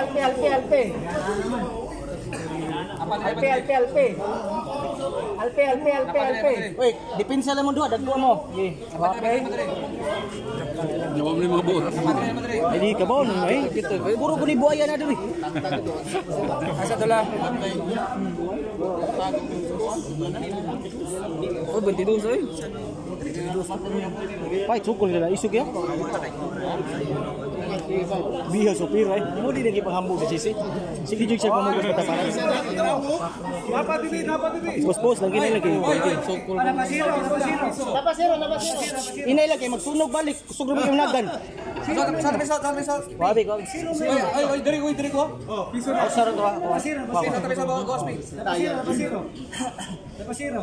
Alpe. Wait, depensa lang mo doon, dagduan mo. Okay. Nawam ni mga buo. Hindi ka ba? Puro ko ni buhaya na doon. Asa doon lang. Oh, 22 eh. Pai, cukul nila. Isuk ya? Biha supir eh. Mo di lagi panghambog sa sisi. Sige jud siya pamagos sa tapanan. Dapat ini. Bos lagi na lagi. Sukul. Dapat zero. Inay lagi magsunog balik. Kusog ra yung nagan. Saan mesot. Wabi ko. Ay, diri ko. Oh, piso na. Saro to. Pasiro. Tabi sa bago speak. Dapat zero.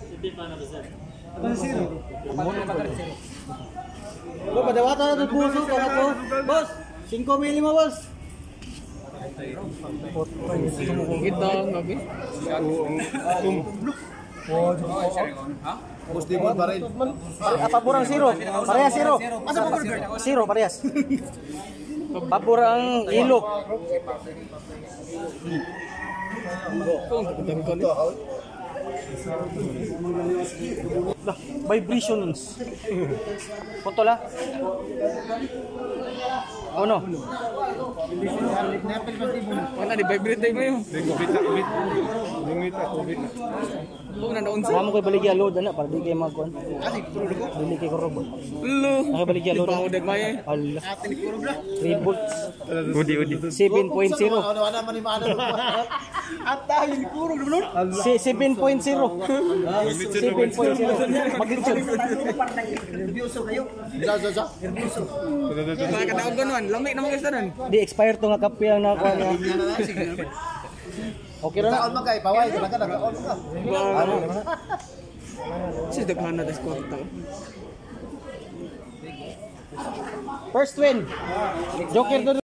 Bos, padawata na ito puso ka na to. Bos, 5,000 bos. Kita ngabi. Bos di mo pa rin. Apa purang zero? Parehas zero. Asa pa burger? Zero, parehas. Papurang ilok. Vibrations. Foto la. Oh no. Mana di vibrate mo yun? Limit. Kung nandoon sa. Mo koy baligya load ana para di kay magkuan. Dili kay kurog. Lo. Nakabaligya load. Pangudag may. Allah. Atin kurog na. 3 volts. Udi. 7.0. Ano man ni maano. At tayo ni kurog dulu. 7.0. 7.0. Magnitude. Nervyoso kayo. Za. Nervyoso. Para ka daog ganon. Lamig na mga isda nun. Di expire to nga kape ang nakuha niya. Okay ra na. Kaon man kay paway ka kaon ka. Sis daghan na das kwarta. First win. Joker